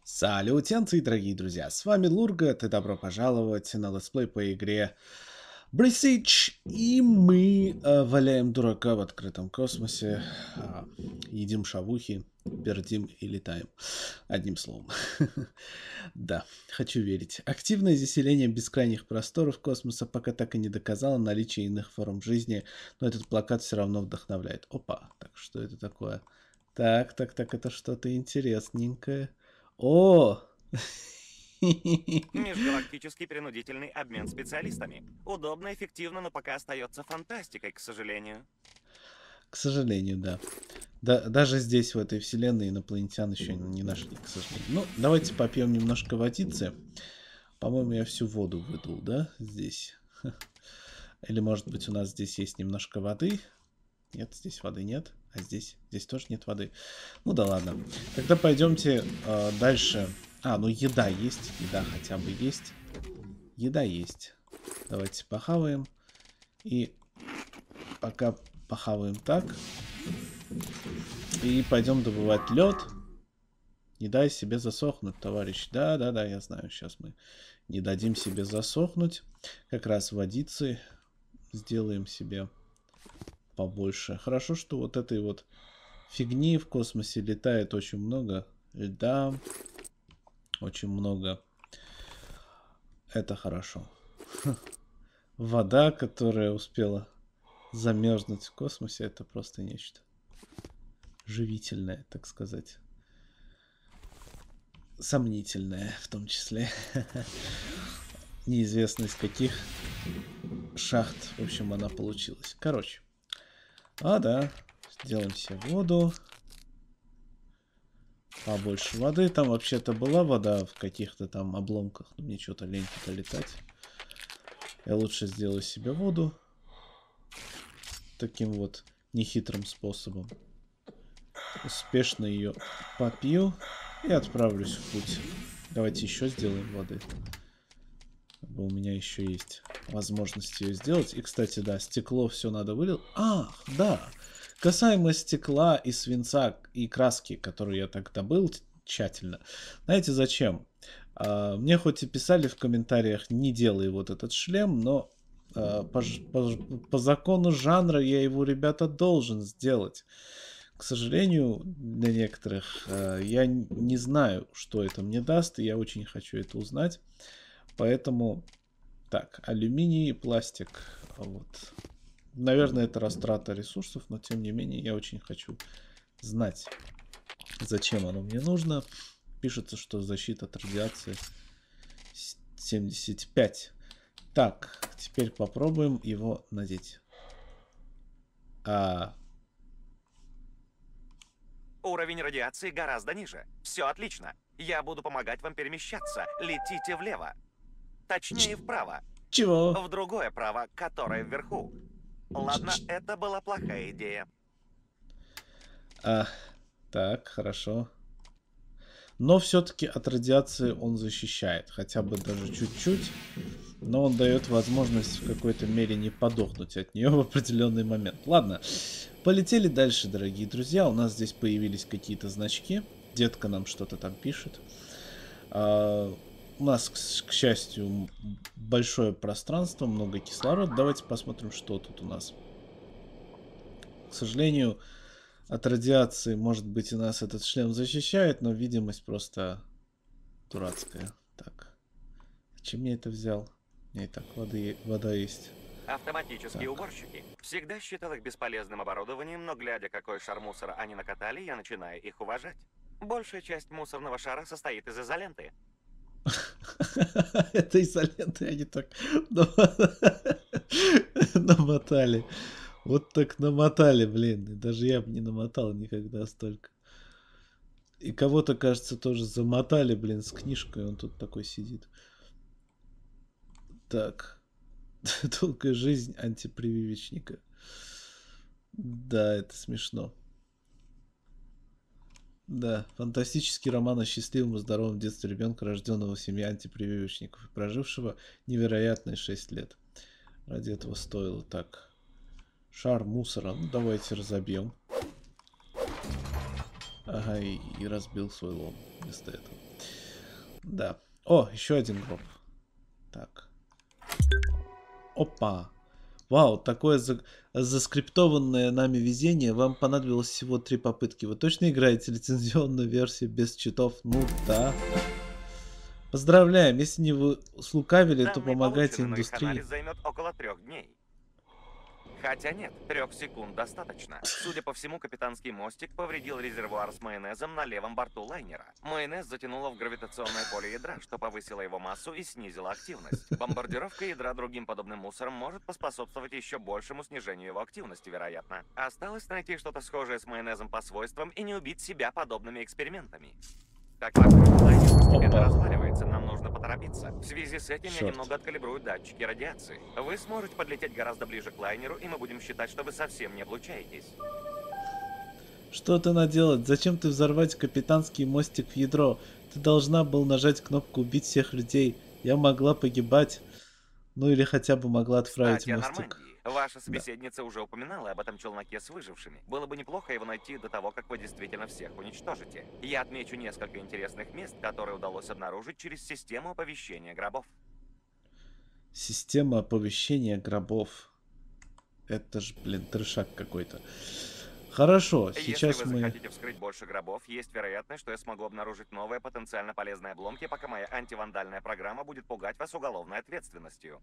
Салютенции, дорогие друзья, с вами Лургат, и добро пожаловать на летсплей по игре Брисич. И мы валяем дурака в открытом космосе, едим шавухи, пердим и летаем. Одним словом. Да, хочу верить. Активное заселение бескрайних просторов космоса пока так и не доказало наличие иных форм жизни, но этот плакат все равно вдохновляет. Опа, так что это такое? Так, это что-то интересненькое. О! Межгалактический принудительный обмен специалистами. Удобно, эффективно, но пока остается фантастикой, к сожалению. К сожалению, да. Даже здесь, в этой вселенной, инопланетян еще не нашли, к сожалению. Ну, давайте попьем немножко водицы. По-моему, я всю воду выдул, да, здесь? Или, может быть, у нас здесь есть немножко воды? Нет, здесь воды нет. А здесь? Здесь тоже нет воды. Ну да ладно. Тогда пойдемте дальше. Ну еда есть. Еда хотя бы есть. Еда есть. Давайте похаваем. И пока похаваем так. И пойдем добывать лед. Не дай себе засохнуть, товарищ. Да, я знаю. Сейчас мы не дадим себе засохнуть. Как раз водицы сделаем себе побольше. Хорошо, что вот этой вот фигни в космосе летает очень много. Льда. Очень много. Это хорошо. Вода, которая успела замерзнуть в космосе, это просто нечто живительное, так сказать. Сомнительное в том числе. Неизвестно из каких шахт, в общем, она получилась. Короче. Да. Сделаем себе воду. Побольше воды. Там вообще-то была вода в каких-то там обломках. Но мне что-то лень туда летать. Я лучше сделаю себе воду. Таким вот нехитрым способом. Успешно ее попью. И отправлюсь в путь. Давайте еще сделаем воды. У меня еще есть возможность ее сделать. И, кстати, да, стекло все надо вылил. Ах, да. Касаемо стекла и свинца и краски, которую я так добыл тщательно. Знаете зачем? Мне хоть и писали в комментариях, не делай вот этот шлем, но по закону жанра я его, ребята, должен сделать. К сожалению, для некоторых я не знаю, что это мне даст, и я очень хочу это узнать. Поэтому, так, алюминий и пластик. Вот. Наверное, это растрата ресурсов, но тем не менее я очень хочу знать, зачем оно мне нужно. Пишется, что защита от радиации 75. Так, теперь попробуем его надеть. Уровень радиации гораздо ниже. Все отлично. Я буду помогать вам перемещаться. Летите влево. Точнее, вправо. Чего? В другое право, которое вверху. Ладно, это была плохая идея. Так, хорошо. Но все-таки от радиации он защищает. Хотя бы даже чуть-чуть. Но он дает возможность в какой-то мере не подохнуть от нее в определенный момент. Ладно, полетели дальше, дорогие друзья. У нас здесь появились какие-то значки. Детка нам что-то там пишет. У нас, к счастью, большое пространство, много кислорода. Давайте посмотрим, что тут у нас. К сожалению, от радиации, может быть, у нас этот шлем защищает, но видимость просто дурацкая. Так, зачем я это взял? У меня и так вода есть. Автоматические уборщики. Всегда считал их бесполезным оборудованием, но глядя, какой шар мусора они накатали, я начинаю их уважать. Большая часть мусорного шара состоит из изоленты. Это изоленты, они так намотали. Вот так намотали, блин. Даже я бы не намотал никогда столько. И кого-то, кажется, тоже замотали, блин, с книжкой. Он тут такой сидит. Так. Долгая жизнь антипрививочника. Да, это смешно. Да, фантастический роман о счастливом и здоровом детстве ребенка, рожденного в семье антипрививочников и прожившего невероятные 6 лет. Ради этого стоило так. Шар мусора. Ну, давайте разобьем. Ага, и разбил свой лом вместо этого. Да. О, еще один гроб. Так. Опа. Вау, такое заскриптованное нами везение. Вам понадобилось всего 3 попытки. Вы точно играете лицензионную версию без читов? Ну да. Поздравляем. Если не вы слукавили, то Данные помогайте получены, но их индустрии. анализ займет около 3 дней. Хотя нет, 3 секунд достаточно. Судя по всему, капитанский мостик повредил резервуар с майонезом на левом борту лайнера. Майонез затянуло в гравитационное поле ядра, что повысило его массу и снизило активность. Бомбардировка ядра другим подобным мусором может поспособствовать еще большему снижению его активности, вероятно. Осталось найти что-то схожее с майонезом по свойствам и не убить себя подобными экспериментами. Так, лайнер постепенно разваливается, нам нужно поторопиться. В связи с этим я немного откалибрую датчики радиации. Вы сможете подлететь гораздо ближе к лайнеру, и мы будем считать, что вы совсем не облучаетесь. Что ты наделать? Зачем ты взорвать капитанский мостик в ядро? Ты должна была нажать кнопку «Убить всех людей». Я могла погибать. Ну или хотя бы могла отправить Кстати, о мостик. Нормандии. Ваша собеседница уже упоминала об этом челноке с выжившими. Было бы неплохо его найти до того, как вы действительно всех уничтожите. Я отмечу несколько интересных мест, которые удалось обнаружить через систему оповещения гробов. Система оповещения гробов. Это ж, блин, трешак какой-то. Хорошо, сейчас Если вы мы... захотите вскрыть больше гробов, есть вероятность, что я смогу обнаружить новые потенциально полезные обломки, пока моя антивандальная программа будет пугать вас уголовной ответственностью.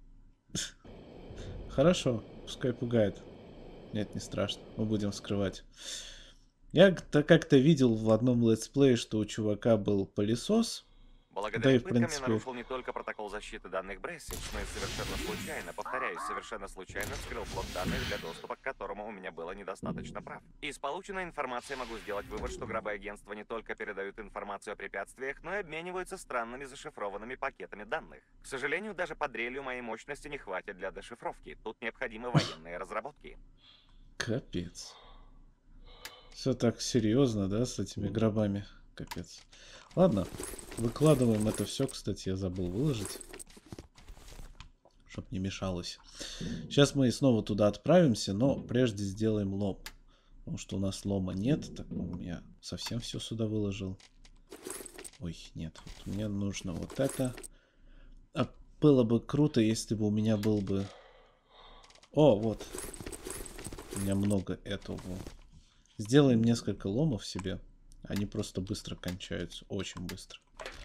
Хорошо, пускай пугает. Нет, не страшно, мы будем вскрывать. Я как-то видел в одном летсплее, что у чувака был пылесос. Благодаря Да и в пыткам я принципе... нарушил не только протокол защиты данных Брессидж, но и совершенно случайно, повторяюсь, совершенно случайно вскрыл блок данных, для доступа к которому у меня было недостаточно прав. Из полученной информации могу сделать вывод, что гробы агентства не только передают информацию о препятствиях, но и обмениваются странными зашифрованными пакетами данных. К сожалению, даже под дрелью моей мощности не хватит для дешифровки. Тут необходимы военные разработки. Капец. Все так серьезно, да, с этими гробами? Капец. Ладно, выкладываем это все, кстати, я забыл выложить, чтоб не мешалось. Сейчас мы снова туда отправимся, но прежде сделаем лом. Потому что у нас лома нет, так я совсем все сюда выложил. Ой, нет, вот мне нужно вот это. А было бы круто, если бы у меня был бы... О, вот. У меня много этого. Сделаем несколько ломов себе. Они просто быстро кончаются. Очень быстро.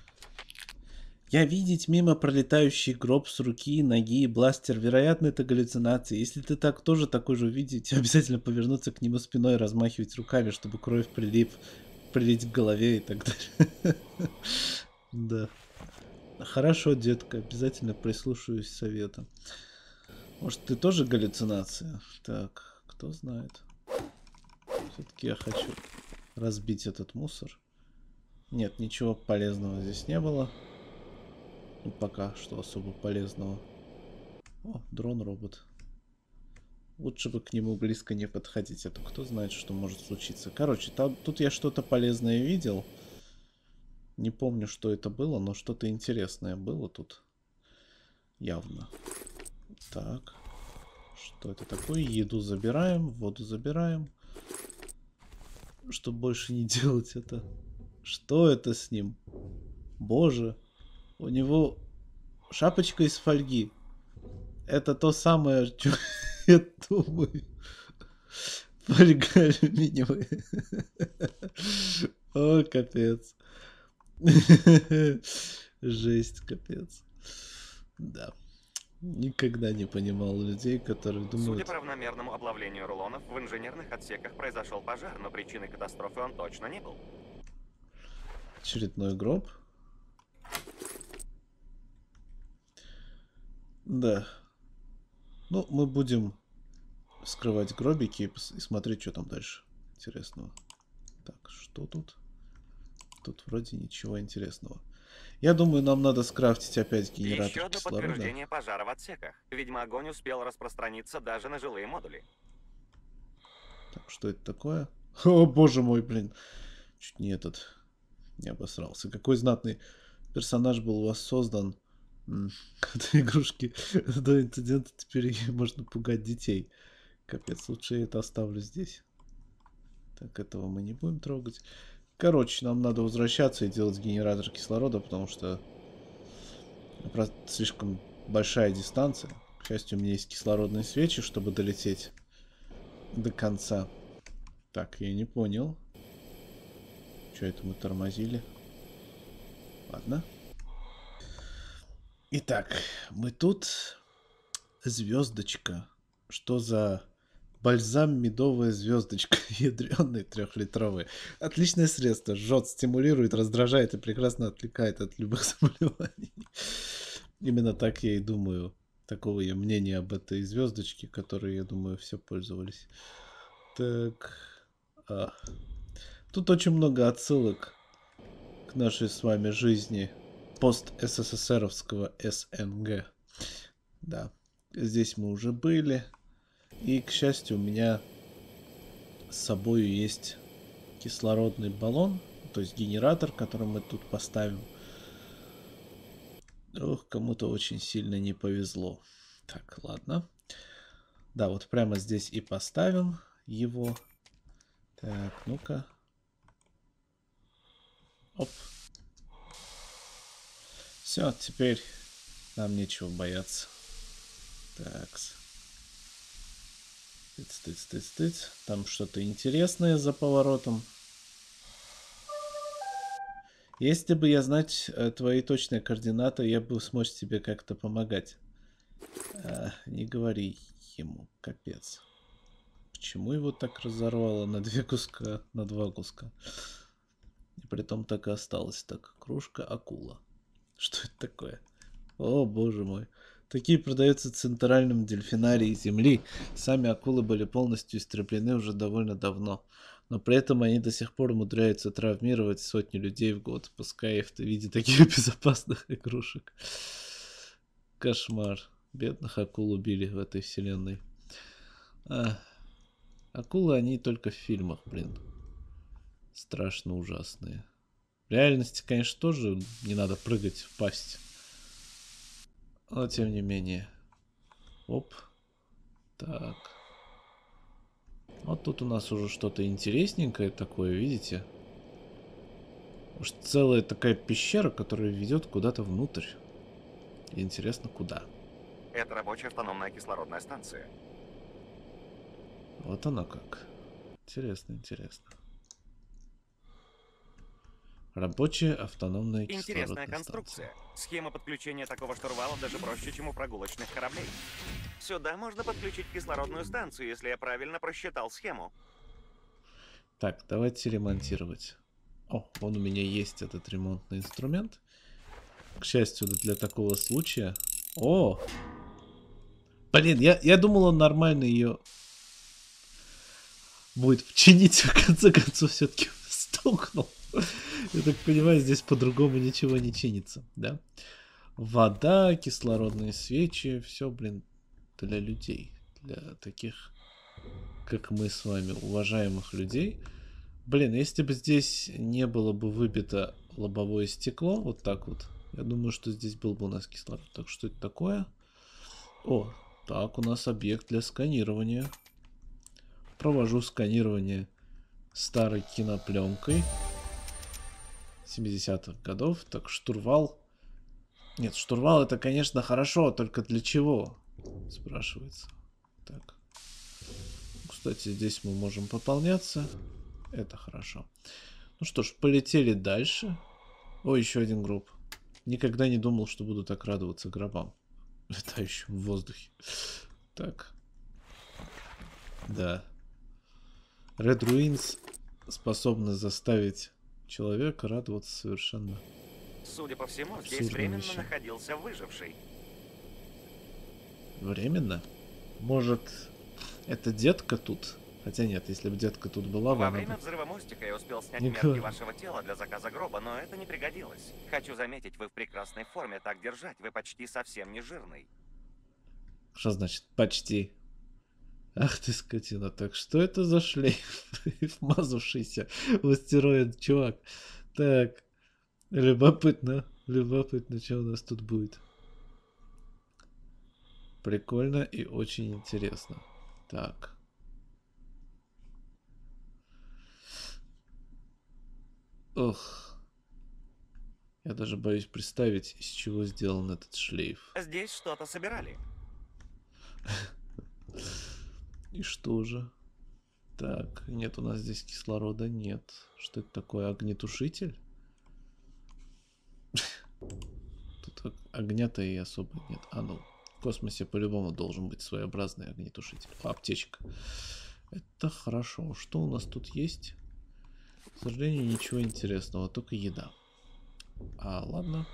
Я видеть мимо пролетающий гроб с руки, ноги и бластер. Вероятно, это галлюцинации. Если ты так тоже такой же увидеть, обязательно повернуться к нему спиной и размахивать руками, чтобы кровь прилить к голове и так далее. Да. Хорошо, детка. Обязательно прислушаюсь советам. Может, ты тоже галлюцинация? Так, кто знает. Все-таки я хочу разбить этот мусор. Нет, ничего полезного здесь не было. Ну, пока что особо полезного. О, дрон-робот. Лучше бы к нему близко не подходить, а то кто знает, что может случиться. Короче, тут я что-то полезное видел. Не помню, что это было, но что-то интересное было тут. Явно. Так. Что это такое? Еду забираем, воду забираем. Чтобы больше не делать это. Что это с ним? Боже. У него шапочка из фольги. Это то самое, что я думаю. Фольга алюминиевая. О, капец. Жесть, капец. Да. Никогда не понимал людей, которые думают... Судя по равномерному облавлению рулонов, в инженерных отсеках произошел пожар, но причиной катастрофы он точно не был. Очередной гроб. Да. Ну, мы будем вскрывать гробики и смотреть, что там дальше интересного. Так, что тут? Тут вроде ничего интересного. Я думаю, нам надо скрафтить опять генератор Еще одно кислорода. подтверждение пожара в отсеках. Видимо, огонь успел распространиться даже на жилые модули. Так, что это такое? О, боже мой, блин. Чуть не не обосрался. Какой знатный персонаж был у вас создан. Когда игрушки до инцидента теперь можно пугать детей. Капец, лучше я это оставлю здесь. Так, этого мы не будем трогать. Короче, нам надо возвращаться и делать генератор кислорода, потому что слишком большая дистанция. К счастью, у меня есть кислородные свечи, чтобы долететь до конца. Так, я не понял. Что это мы тормозили? Ладно. Итак, мы тут. Звездочка. Что за бальзам медовая звездочка? Ядреный 3-литровый. Отличное средство. Жжет, стимулирует, раздражает и прекрасно отвлекает от любых заболеваний. Именно так я и думаю. Такого я мнения об этой звездочке, которой, я думаю, все пользовались. Так. Тут очень много отсылок к нашей с вами жизни пост-СССРовского СНГ. Да. Здесь мы уже были. И, к счастью, у меня с собой есть кислородный баллон, то есть генератор, который мы тут поставим. Ох, кому-то очень сильно не повезло. Так, ладно. Да, вот прямо здесь и поставим его. Так, ну-ка. Оп. Все, теперь нам нечего бояться. Такс. Тыц. Там что-то интересное за поворотом. Если бы я знать твои точные координаты, я бы смог тебе как-то помогать. Не говори ему, капец. Почему его так разорвало на 2 куска, на 2 куска? И притом так и осталось. Так, кружка акула. Что это такое? О, боже мой. Такие продаются в центральном дельфинарии Земли. Сами акулы были полностью истреблены уже довольно давно. Но при этом они до сих пор умудряются травмировать сотни людей в год, пускай в виде таких безопасных игрушек. Кошмар. Бедных акул убили в этой вселенной. Акулы, они только в фильмах, блин. Страшно ужасные. В реальности, конечно, тоже не надо прыгать в пасть. Но тем не менее. Оп. Так. Вот тут у нас уже что-то интересненькое такое, видите? Уж целая такая пещера, которая ведет куда-то внутрь. И интересно, куда? Это рабочая автономная кислородная станция. Вот она как. Интересно. Рабочая автономная кислородная Интересная конструкция. станция. Схема подключения такого штурвала даже проще, чем у прогулочных кораблей. Сюда можно подключить кислородную станцию, если я правильно просчитал схему. Так, давайте ремонтировать. О, вон у меня есть этот ремонтный инструмент. К счастью, для такого случая. О! Блин, я думал, он нормально ее будет чинить, в конце концов все-таки стукнул. Я так понимаю, здесь по-другому ничего не чинится, да? Вода, кислородные свечи, все, блин, для людей. Для таких, как мы с вами, уважаемых людей. Блин, если бы здесь не было бы выбито лобовое стекло, вот так вот, я думаю, что здесь был бы у нас кислород. Так, что это такое? О, так, у нас объект для сканирования. Провожу сканирование старой кинопленкой 70-х годов. Так, штурвал. Нет, штурвал это, конечно, хорошо, только для чего? Спрашивается. Так. Кстати, здесь мы можем пополняться. Это хорошо. Ну что ж, полетели дальше. О, еще один гроб. Никогда не думал, что буду так радоваться гробам, летающим в воздухе. Так. Да. Red Ruins способна заставить человека радоваться совершенно. Судя по всему, здесь временно находился выживший. Временно? Может, это детка тут? Хотя нет, если бы детка тут была, Во время взрыва мостика я успел снять мерки вашего тела для заказа гроба, но это не пригодилось. Хочу заметить, вы в прекрасной форме, так держать, вы почти совсем не жирный. Что значит почти? Ах ты скотина, так что это за шлейф? Вмазавшийся в астероид чувак. Так, любопытно, что у нас тут будет. Прикольно и очень интересно. Так. Ох. Я даже боюсь представить, из чего сделан этот шлейф. Здесь что-то собирали. И что же? Так, нет у нас здесь кислорода, нет. Что это такое? Огнетушитель? Тут огня-то и особо нет. А ну, в космосе по-любому должен быть своеобразный огнетушитель. О, аптечка. Это хорошо. Что у нас тут есть? К сожалению, ничего интересного, только еда. А, ладно.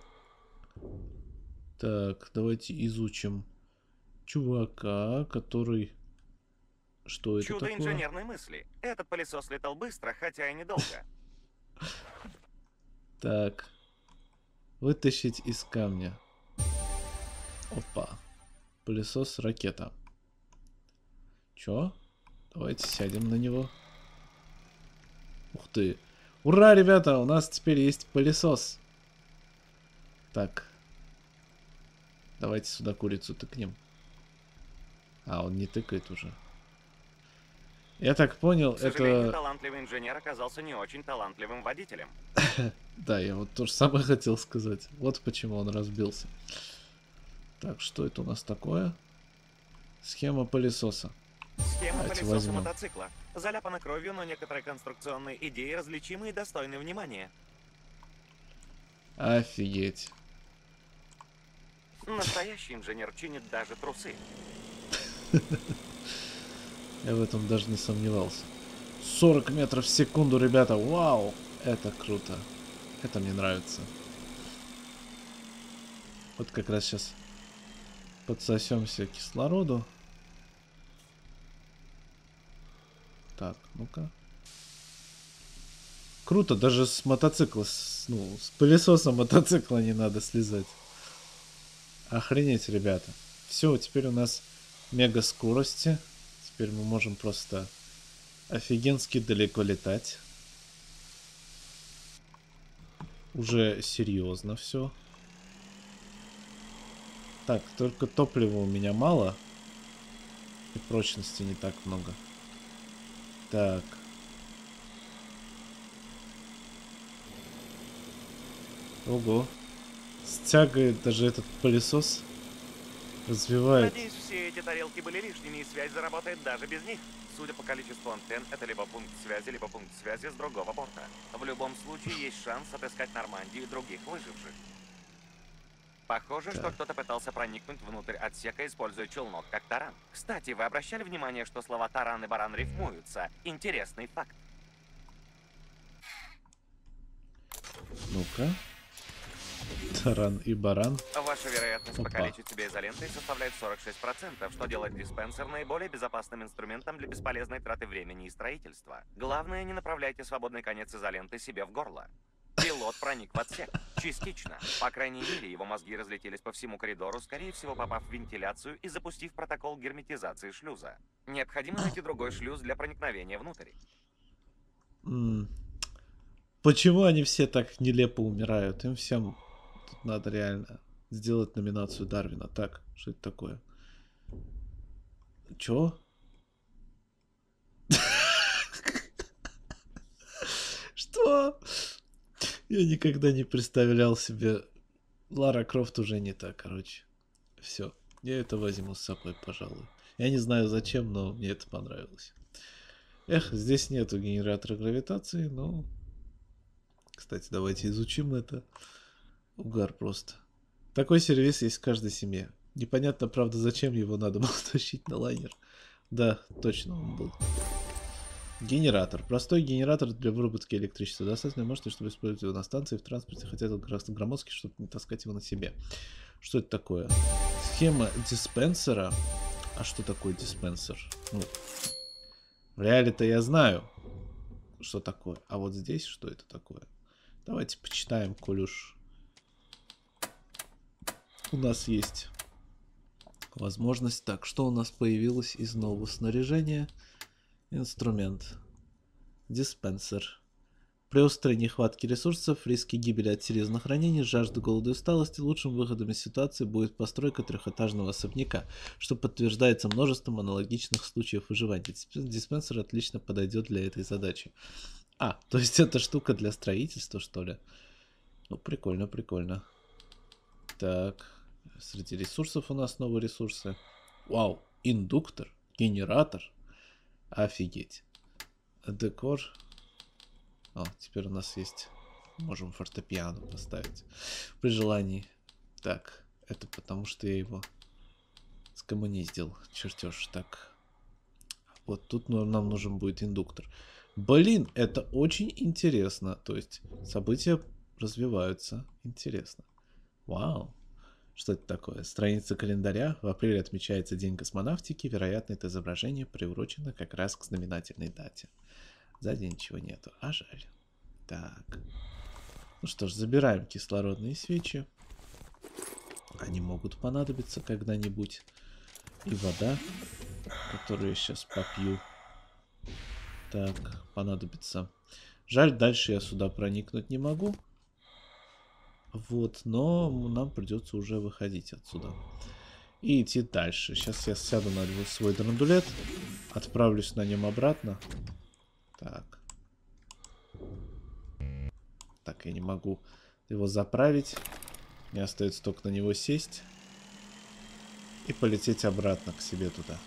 Так, давайте изучим чувака, который... Что это Чудо такое? инженерной мысли. Этот пылесос летал быстро, хотя и недолго. Так. Вытащить из камня. Опа. Пылесос ракета. Чё? Давайте сядем на него. Ух ты. Ура, ребята, у нас теперь есть пылесос. Так. Давайте сюда курицу тыкнем. А, он не тыкает уже. Я так понял, К сожалению, это... талантливый инженер оказался не очень талантливым водителем. Да, я вот то же самое хотел сказать. Вот почему он разбился. Так, что это у нас такое? Схема пылесоса. Схема Давайте пылесоса возьмем. мотоцикла. Заляпана кровью, но некоторые конструкционные идеи различимы и достойны внимания. Офигеть. Настоящий инженер чинит даже трусы. Я в этом даже не сомневался. 40 метров в секунду, ребята. Вау! Это круто. Это мне нравится. Вот как раз сейчас подсосемся кислороду. Так, ну-ка. Круто, даже с мотоцикла, с пылесоса мотоцикла не надо слезать. Охренеть, ребята. Все, теперь у нас мега скорости. Теперь мы можем просто офигенски далеко летать. Уже серьезно все. Так, только топлива у меня мало. И прочности не так много. Так. Ого. С тягой даже этот пылесос развивает. Надеюсь, все эти тарелки были лишними, и связь заработает даже без них. Судя по количеству антенн, это либо пункт связи с другого борта. В любом случае, есть шанс отыскать Нормандию и других выживших. Похоже, что кто-то пытался проникнуть внутрь отсека, используя челнок как таран. Кстати, вы обращали внимание, что слова таран и баран рифмуются? Интересный факт. Ну-ка. Таран и баран. Ваша вероятность Опа. покалечить себя изолентой составляет 46%, что делает диспенсер наиболее безопасным инструментом для бесполезной траты времени и строительства. Главное, не направляйте свободный конец изоленты себе в горло. Пилот проник в отсек. Частично. По крайней мере, его мозги разлетелись по всему коридору, скорее всего, попав в вентиляцию и запустив протокол герметизации шлюза. Необходимо найти другой шлюз для проникновения внутрь. Почему они все так нелепо умирают? Им всем тут надо реально сделать номинацию Дарвина. Так, что это такое? Чё? Что? Я никогда не представлял себе... Лара Крофт уже не так, короче. Все. Я это возьму с собой, пожалуй. Я не знаю зачем, но мне это понравилось. Эх, здесь нету генератора гравитации, но... Кстати, давайте изучим это. Угар просто. Такой сервис есть в каждой семье. Непонятно, правда, зачем его надо было тащить на лайнер. Да, точно он был. Генератор. Простой генератор для выработки электричества. Достаточно мощный, чтобы использовать его на станции, в транспорте, хотя это громоздкий, чтобы не таскать его на себе. Что это такое? Схема диспенсера. А что такое диспенсер? Ну, в реале-то я знаю, что такое. А вот здесь что это такое? Давайте почитаем, коль уж у нас есть возможность. Так, что у нас появилось из нового снаряжения? Инструмент. Диспенсер. При острой нехватке ресурсов, риске гибели от серьезных ранений, жажды, голода и усталости, лучшим выходом из ситуации будет постройка трехэтажного особняка, что подтверждается множеством аналогичных случаев выживания. Диспенсер отлично подойдет для этой задачи. А, то есть это штука для строительства, что ли? Ну, прикольно, прикольно. Так, среди ресурсов у нас новые ресурсы. Вау, индуктор, генератор. Офигеть. Декор. О, теперь у нас есть... Можем фортепиано поставить. При желании. Так, это потому что я его скоммуниздил. Чертеж. Так. Вот тут нам нужен будет индуктор. Блин, это очень интересно. То есть события развиваются. Интересно. Вау. Что это такое? Страница календаря. В апреле отмечается День космонавтики. Вероятно, это изображение приурочено как раз к знаменательной дате. Сзади ничего нету. А жаль. Так. Ну что ж, забираем кислородные свечи. Они могут понадобиться когда-нибудь. И вода, которую я сейчас попью. Так, понадобится. Жаль, дальше я сюда проникнуть не могу. Вот, но нам придется уже выходить отсюда. И идти дальше. Сейчас я сяду на свой драндулет. Отправлюсь на нем обратно. Так. Так, я не могу его заправить. Мне остается только на него сесть. И полететь обратно к себе туда.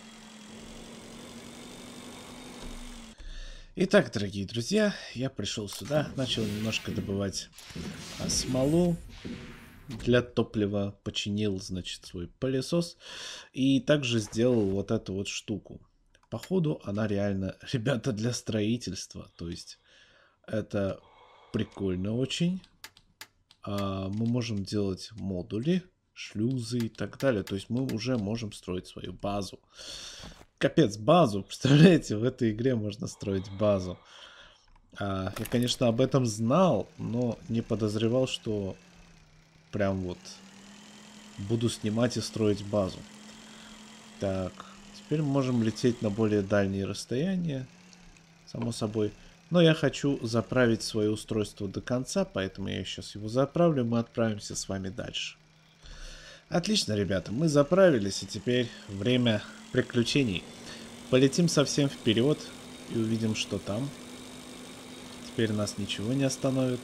Итак, дорогие друзья, я пришел сюда. Начал немножко добывать смолу. Для топлива починил, значит, свой пылесос. И также сделал вот эту вот штуку. Походу, она реально, ребята, для строительства. То есть, это прикольно очень. Мы можем делать модули, шлюзы и так далее. То есть, мы уже можем строить свою базу. Капец, базу. Представляете, в этой игре можно строить базу. Я, конечно, об этом знал, но не подозревал, что прям вот буду снимать и строить базу. Так, теперь мы можем лететь на более дальние расстояния, само собой. Но я хочу заправить свое устройство до конца, поэтому я сейчас его заправлю, мы отправимся с вами дальше. Отлично, ребята, мы заправились, и теперь время приключений. Полетим совсем вперед и увидим, что там. Теперь нас ничего не остановит.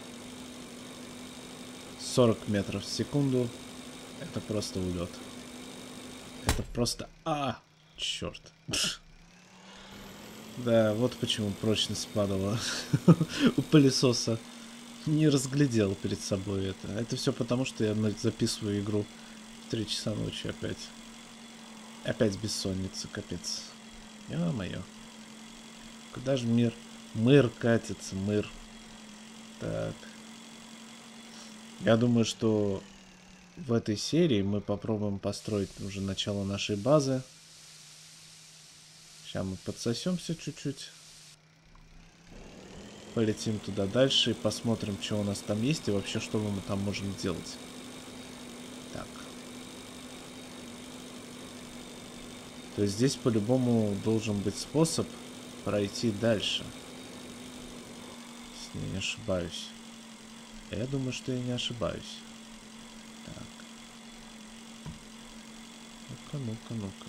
40 метров в секунду. Это просто улет. Это просто... черт. Да, вот почему прочность падала у пылесоса. Не разглядел перед собой это. Это все потому, что я записываю игру в 3 часа ночи опять. Опять бессонница, капец. Ё-моё. Куда же мыр катится, мыр. Так. Я думаю, что в этой серии мы попробуем построить уже начало нашей базы. Сейчас мы подсосемся чуть-чуть. Полетим туда дальше и посмотрим, что у нас там есть и вообще, что мы там можем делать. Так. То есть здесь по-любому должен быть способ пройти дальше. Если я не ошибаюсь. Я думаю, что я не ошибаюсь. Так. Ну-ка, ну-ка, ну-ка.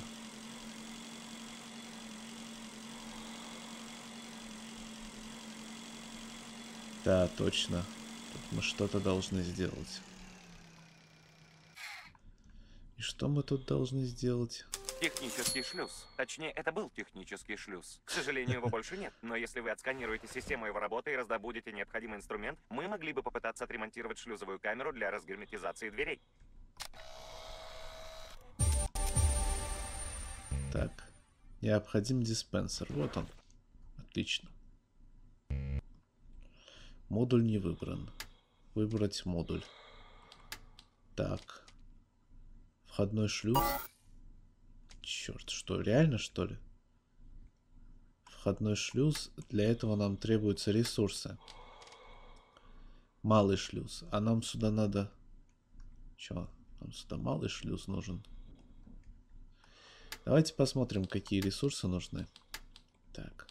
Да, точно. Тут мы что-то должны сделать. И что мы тут должны сделать? Технический шлюз. Точнее, это был технический шлюз. К сожалению, его больше нет. Но если вы отсканируете систему его работы и раздобудете необходимый инструмент, мы могли бы попытаться отремонтировать шлюзовую камеру для разгерметизации дверей. Так. Необходим диспенсер. Вот он. Отлично. Модуль не выбран. Выбрать модуль. Так. Входной шлюз. Черт, что, реально, что ли? Входной шлюз. Для этого нам требуются ресурсы. Малый шлюз. А нам сюда надо... Чё? Нам сюда малый шлюз нужен. Давайте посмотрим, какие ресурсы нужны. Так.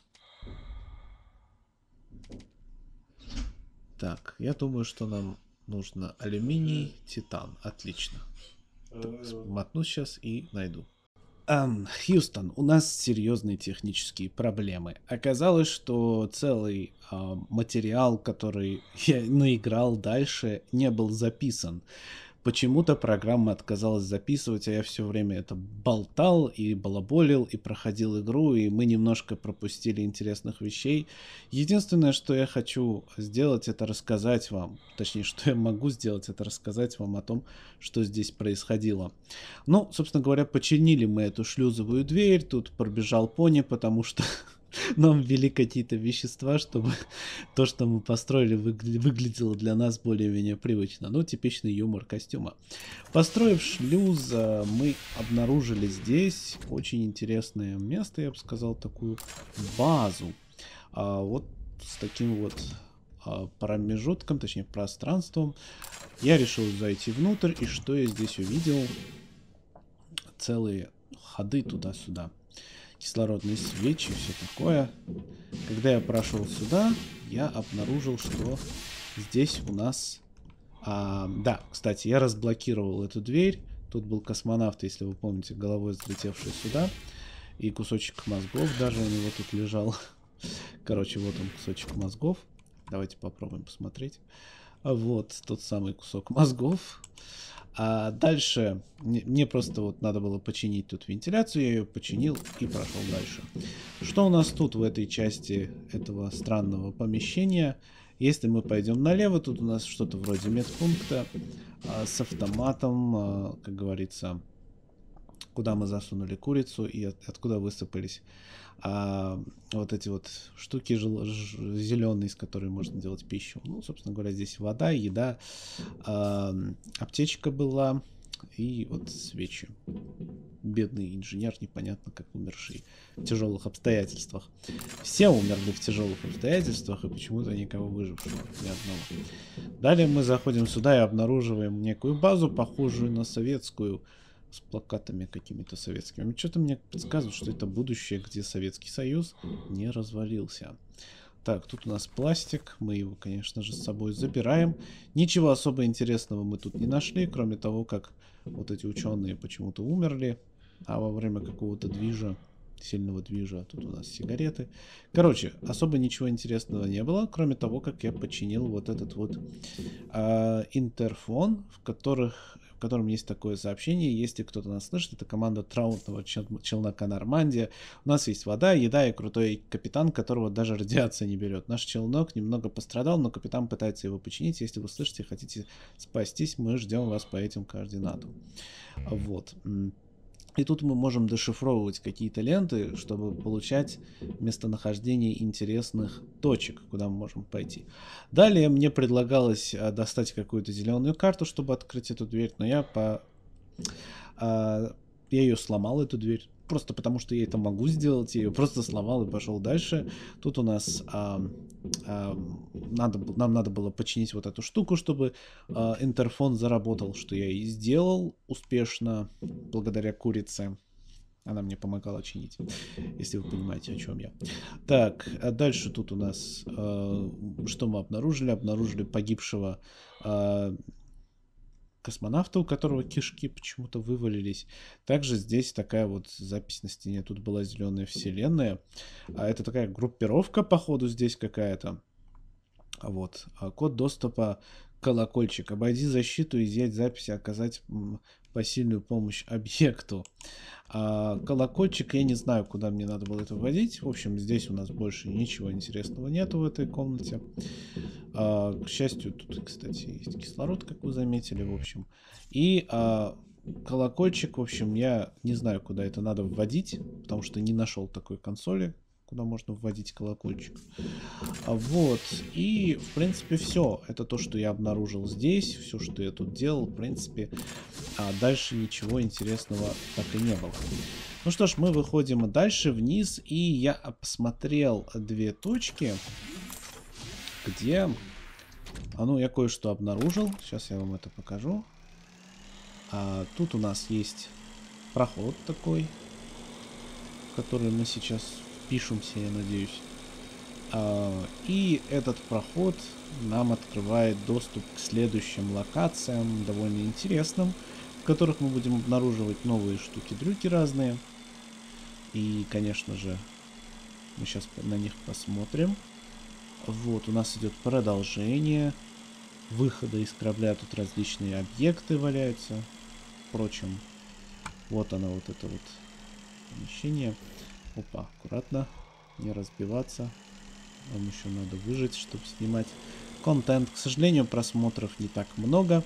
Так, я думаю, что нам нужно алюминий, титан. Отлично. Так, мотну сейчас и найду. Хьюстон, у нас серьезные технические проблемы. Оказалось, что целый материал, который я наиграл дальше, не был записан. Почему-то программа отказалась записывать, а я все время это болтал и балаболил, и проходил игру, и мы немножко пропустили интересных вещей. Единственное, что я хочу сделать, это рассказать вам, точнее, что я могу сделать, это рассказать вам о том, что здесь происходило. Ну, собственно говоря, починили мы эту шлюзовую дверь, тут пробежал пони, потому что нам ввели какие-то вещества, чтобы то, что мы построили, выглядело для нас более-менее привычно. Ну, типичный юмор костюма. Построив шлюз, мы обнаружили здесь очень интересное место, я бы сказал, такую базу. Вот с таким вот промежутком, точнее пространством. Я решил зайти внутрь, и что я здесь увидел? Целые ходы туда-сюда. Кислородные свечи, все такое. Когда я прошел сюда, я обнаружил, что здесь у нас... да, кстати, я разблокировал эту дверь. Тут был космонавт, если вы помните, головой взлетевший сюда. И кусочек мозгов даже у него тут лежал. Короче, вот он, кусочек мозгов. Давайте попробуем посмотреть. Вот тот самый кусок мозгов. А дальше мне просто вот надо было починить тут вентиляцию, я ее починил и прошел дальше. Что у нас тут в этой части этого странного помещения? Если мы пойдем налево, тут у нас что-то вроде медпункта с автоматом, как говорится, куда мы засунули курицу и откуда высыпались вот эти вот штуки зеленые, из которой можно делать пищу. Ну, собственно говоря, здесь вода, еда, аптечка была и вот свечи. Бедный инженер, непонятно как умерший в тяжелых обстоятельствах. Все умерли в тяжелых обстоятельствах, и почему-то никого выжившего, ни одного. Далее мы заходим сюда и обнаруживаем некую базу, похожую на советскую, с плакатами какими-то советскими. Что-то мне подсказывает, что это будущее, где Советский Союз не развалился. Так, тут у нас пластик. Мы его, конечно же, с собой забираем. Ничего особо интересного мы тут не нашли, кроме того, как вот эти ученые почему-то умерли, а во время какого-то движа, сильного движа, тут у нас сигареты. Короче, особо ничего интересного не было, кроме того, как я починил вот этот вот интерфон, в котором есть такое сообщение. Если кто-то нас слышит, это команда траутного челнока Нормандия. У нас есть вода, еда и крутой капитан, которого даже радиация не берет. Наш челнок немного пострадал, но капитан пытается его починить. Если вы слышите, хотите спастись, мы ждем вас по этим координатам. Вот. И тут мы можем дешифровывать какие-то ленты, чтобы получать местонахождение интересных точек, куда мы можем пойти. Далее мне предлагалось достать какую-то зеленую карту, чтобы открыть эту дверь, но я ее сломал, эту дверь. Просто потому, что я это могу сделать, я ее просто сломал и пошел дальше. Тут у нас нам надо было починить вот эту штуку, чтобы интерфон заработал, что я и сделал успешно, благодаря курице. Она мне помогала чинить, если вы понимаете, о чем я. Так, а дальше тут у нас, что мы обнаружили? Обнаружили погибшего космонавта, у которого кишки почему-то вывалились. Также здесь такая вот запись на стене. Тут была зеленая вселенная. Это такая группировка, походу, здесь какая-то. Вот. Код доступа колокольчик. Обойди защиту, изъять записи, оказать посильную помощь объекту. Колокольчик, я не знаю, куда мне надо было это вводить. В общем, здесь у нас больше ничего интересного нету в этой комнате. К счастью, тут, кстати, есть кислород, как вы заметили, в общем. И колокольчик, в общем, я не знаю, куда это надо вводить, потому что не нашел такой консоли, куда можно вводить колокольчик. Вот. И, в принципе, все. Это то, что я обнаружил здесь. Все, что я тут делал, в принципе. Дальше ничего интересного так и не было. Ну что ж, мы выходим дальше вниз. И я посмотрел две точки, где... ну, я кое-что обнаружил. Сейчас я вам это покажу. Тут у нас есть проход такой, в который мы сейчас... пишемся, я надеюсь. И этот проход нам открывает доступ к следующим локациям, довольно интересным, в которых мы будем обнаруживать новые штуки-дрюки разные. И, конечно же, мы сейчас на них посмотрим. Вот, у нас идет продолжение. Выхода из корабля, тут различные объекты валяются. Впрочем, вот оно, вот это вот помещение. Опа, аккуратно, не разбиваться. Нам еще надо выжить, чтобы снимать контент. К сожалению, просмотров не так много.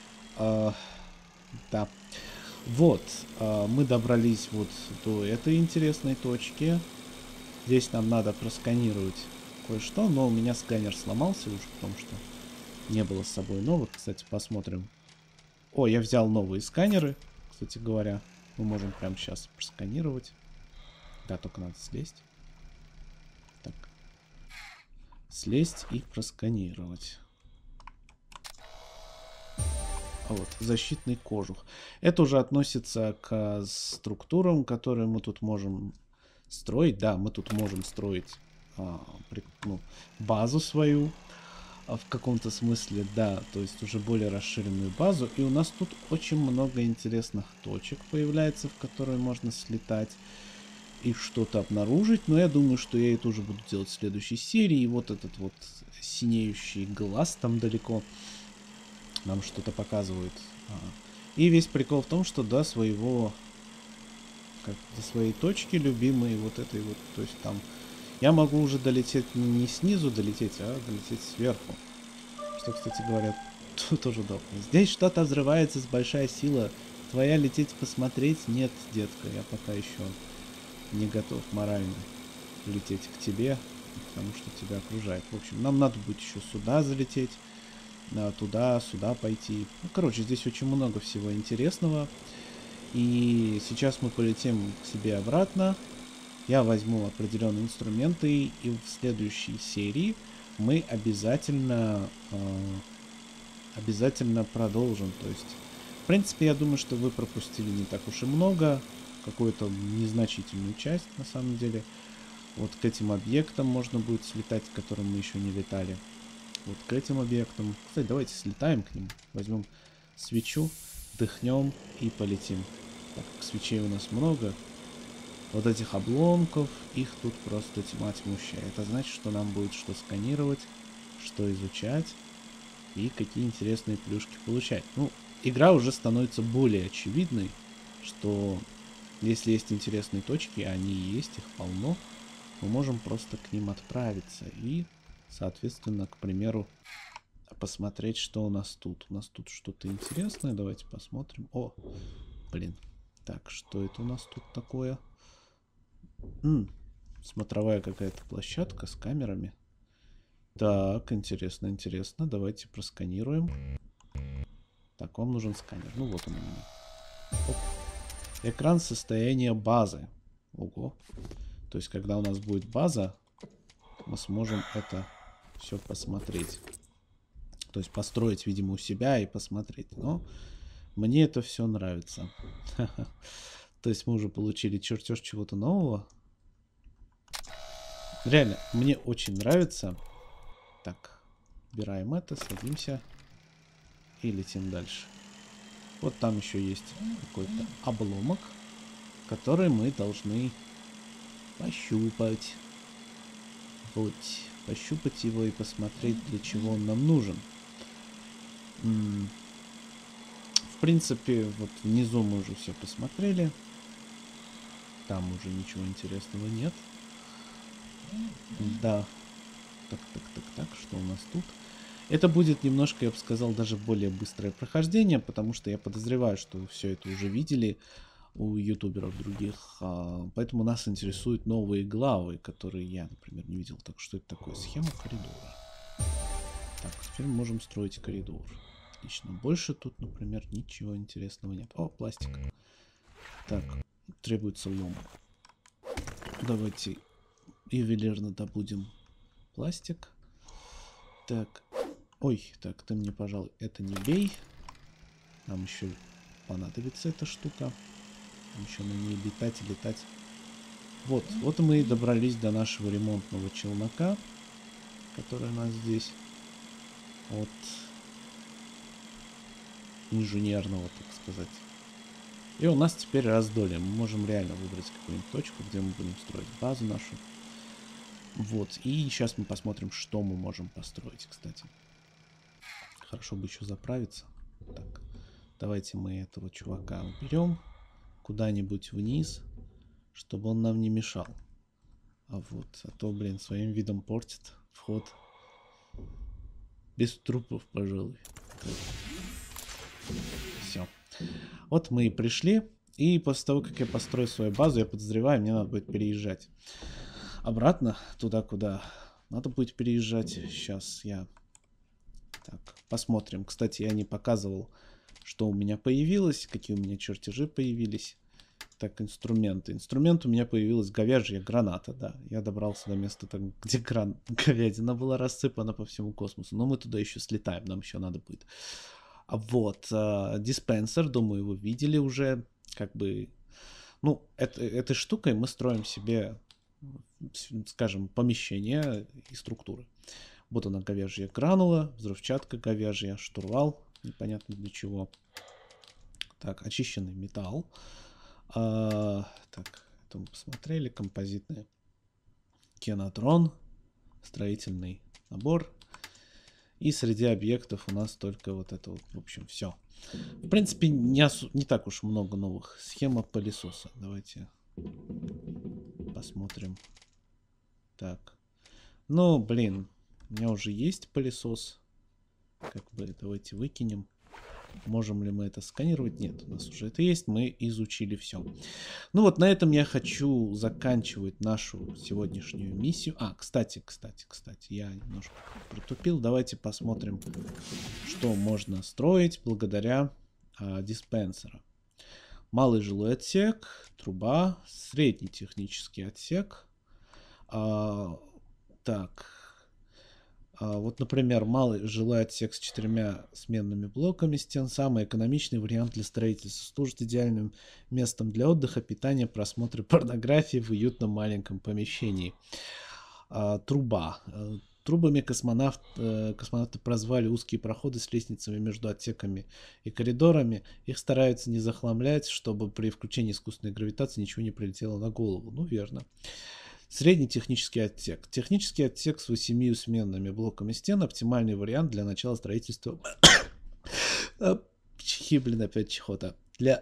Да. Вот, мы добрались вот до этой интересной точки. Здесь нам надо просканировать кое-что, но у меня сканер сломался уже, потому что не было с собой новых. Кстати, посмотрим. О, я взял новые сканеры, кстати говоря. Мы можем прямо сейчас просканировать. Да, только надо слезть. Так. Слезть и просканировать. А вот, защитный кожух. Это уже относится к структурам, которые мы тут можем строить. Да, мы тут можем строить базу свою. В каком-то смысле, да, то есть уже более расширенную базу. И у нас тут очень много интересных точек появляется, в которые можно слетать и что-то обнаружить. Но я думаю, что я это уже буду делать в следующей серии. И вот этот вот синеющий глаз там далеко нам что-то показывает. И весь прикол в том, что до своей точки любимой вот этой вот, то есть там я могу уже долететь не снизу долететь, а долететь сверху. Что, кстати говоря, тоже удобно. Здесь что-то взрывается с большая сила. Твоя лететь посмотреть? Нет, детка, я пока еще не готов морально лететь к тебе, потому что тебя окружает. В общем, нам надо будет еще сюда залететь, туда, сюда пойти. Ну, короче, здесь очень много всего интересного. И сейчас мы полетим к себе обратно. Я возьму определенные инструменты, и в следующей серии мы обязательно продолжим. То есть, в принципе, я думаю, что вы пропустили не так уж и много, какую-то незначительную часть, на самом деле. Вот к этим объектам можно будет слетать, к которым мы еще не летали. Вот к этим объектам. Кстати, давайте слетаем к ним. Возьмем свечу, вдохнем и полетим. Так как свечей у нас много, вот этих обломков, их тут просто тьма тьмущая. Это значит, что нам будет что сканировать, что изучать и какие интересные плюшки получать. Ну, игра уже становится более очевидной, что если есть интересные точки, а они есть, их полно, мы можем просто к ним отправиться и, соответственно, к примеру, посмотреть, что у нас тут. У нас тут что-то интересное, давайте посмотрим. О, блин. Так, что это у нас тут такое? Смотровая какая-то площадка с камерами. Так, интересно, интересно. Давайте просканируем. Так, вам нужен сканер. Ну вот он у меня. Оп. Экран состояния базы. Ого. То есть, когда у нас будет база, мы сможем это все посмотреть. То есть, построить, видимо, у себя и посмотреть. Но мне это все нравится. То есть, мы уже получили чертеж чего-то нового. Реально, мне очень нравится. Так, убираем это, садимся и летим дальше. Вот там еще есть какой-то обломок, который мы должны пощупать. Вот, пощупать его и посмотреть, для чего он нам нужен. В принципе, вот внизу мы уже все посмотрели. Там уже ничего интересного нет. Да. Так, что у нас тут? Это будет немножко, я бы сказал, даже более быстрое прохождение, потому что я подозреваю, что все это уже видели у ютуберов других. Поэтому нас интересуют новые главы, которые я, например, не видел. Так, что это такое? Схема коридора. Так, теперь мы можем строить коридор. Отлично. Больше тут, например, ничего интересного нет. О, пластик. Так, требуется лом. Давайте ювелирно добудем пластик. Так. Ой, так, ты мне, пожалуй, это не бей. Нам еще понадобится эта штука. Еще на ней летать и летать. Вот мы и добрались до нашего ремонтного челнока, который у нас здесь. От инженерного, так сказать. И у нас теперь раздолье. Мы можем реально выбрать какую-нибудь точку, где мы будем строить базу нашу. Вот. И сейчас мы посмотрим, что мы можем построить, кстати. Хорошо бы еще заправиться. Так. Давайте мы этого чувака уберем куда-нибудь вниз, чтобы он нам не мешал. А вот, а то, блин, своим видом портит вход. Без трупов, пожалуй. Все. Вот мы и пришли. И после того, как я построю свою базу, я подозреваю, мне надо будет переезжать обратно, туда, куда надо будет переезжать. Сейчас я... Так, посмотрим. Кстати, я не показывал, что у меня появилось, какие у меня чертежи появились. Так, инструменты. Инструмент у меня появилась говяжья граната, да. Я добрался до места, там, где говядина была рассыпана по всему космосу. Но мы туда еще слетаем, нам еще надо будет. А вот, диспенсер, думаю, вы видели уже, как бы... Ну, этой штукой мы строим себе, скажем, помещение и структуры. Вот она, говяжья гранула, взрывчатка говяжья, штурвал, непонятно для чего. Так, очищенный металл. Так, это мы посмотрели. Композитный кинотрон, строительный набор. И среди объектов у нас только вот это вот, в общем, все. В принципе, не так уж много новых. Схема пылесоса. Давайте посмотрим. Так. Ну, блин, у меня уже есть пылесос. Как бы, давайте выкинем. Можем ли мы это сканировать? Нет, у нас уже это есть. Мы изучили все. Ну вот на этом я хочу заканчивать нашу сегодняшнюю миссию. Кстати, я немножко притупил. Давайте посмотрим, что можно строить благодаря диспенсеру. Малый жилой отсек, труба, средний технический отсек. Так. Вот, например, малый жилой отсек с 4 сменными блоками стен. Самый экономичный вариант для строительства. Служит идеальным местом для отдыха, питания, просмотра порнографии в уютном маленьком помещении. Труба. Трубами космонавты прозвали узкие проходы с лестницами между отсеками и коридорами. Их стараются не захламлять, чтобы при включении искусственной гравитации ничего не прилетело на голову. Ну, верно. Средний технический отсек. Технический отсек с 8 сменными блоками стен. Оптимальный вариант для начала строительства. Опять чехота. Для...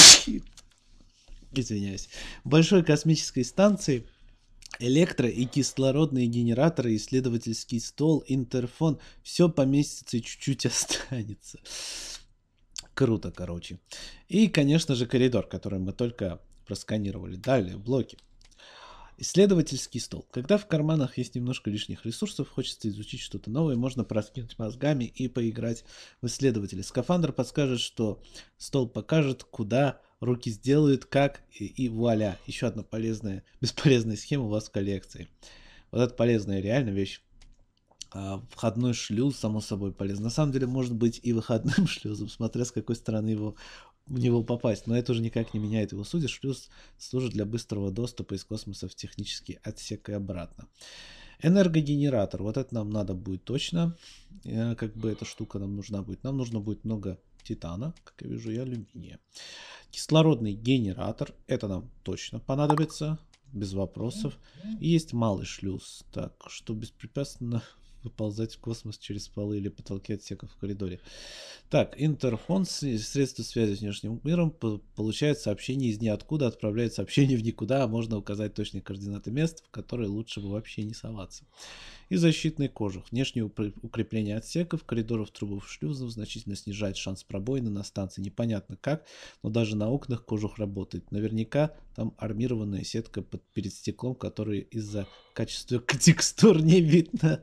Извиняюсь. Большой космической станции. Электро- и кислородные генераторы, исследовательский стол, интерфон. Все поместится и чуть-чуть останется. Круто, короче. И, конечно же, коридор, который мы только просканировали. Далее, блоки. Исследовательский стол. Когда в карманах есть немножко лишних ресурсов, хочется изучить что-то новое, можно проскинуть мозгами и поиграть в исследователя. Скафандр подскажет, что стол покажет, куда, руки сделают, как, и вуаля. Еще одна бесполезная схема у вас в коллекции. Вот это полезная реально вещь. Входной шлюз, само собой, полезно. На самом деле, может быть и выходным шлюзом, смотря с какой стороны в него попасть, но это уже никак не меняет его сути. Шлюз служит для быстрого доступа из космоса в технический отсек и обратно. Энергогенератор. Вот это нам надо будет точно. Как бы эта штука нам нужна будет. Нам нужно будет много титана, как я вижу, и алюминия. Кислородный генератор. Это нам точно понадобится. Без вопросов. И есть малый шлюз. Так, что беспрепятственно выползать в космос через полы или потолки отсеков в коридоре. Так, интерфон, средство связи с внешним миром, получает сообщение из ниоткуда, отправляет сообщение в никуда, а можно указать точные координаты мест, в которые лучше бы вообще не соваться. И защитный кожух. Внешнее укрепление отсеков, коридоров, трубов, шлюзов значительно снижает шанс пробоины на станции. Непонятно как, но даже на окнах кожух работает. Наверняка там армированная сетка перед стеклом, которую из-за качества текстур не видно.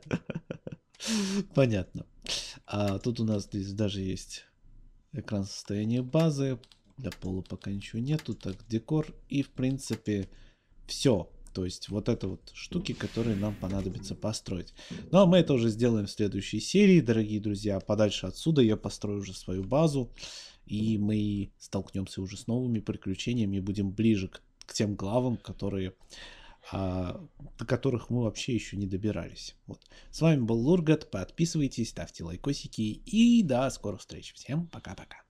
Понятно. А тут у нас здесь даже есть экран состояния базы. Для пола пока ничего нету. Так, декор. И в принципе все. То есть вот это вот штуки, которые нам понадобится построить. Ну а мы это уже сделаем в следующей серии, дорогие друзья. Подальше отсюда я построю уже свою базу. И мы столкнемся уже с новыми приключениями и будем ближе к тем главам, до которых мы вообще еще не добирались. Вот. С вами был Лургат. Подписывайтесь, ставьте лайкосики. И до скорых встреч. Всем пока-пока.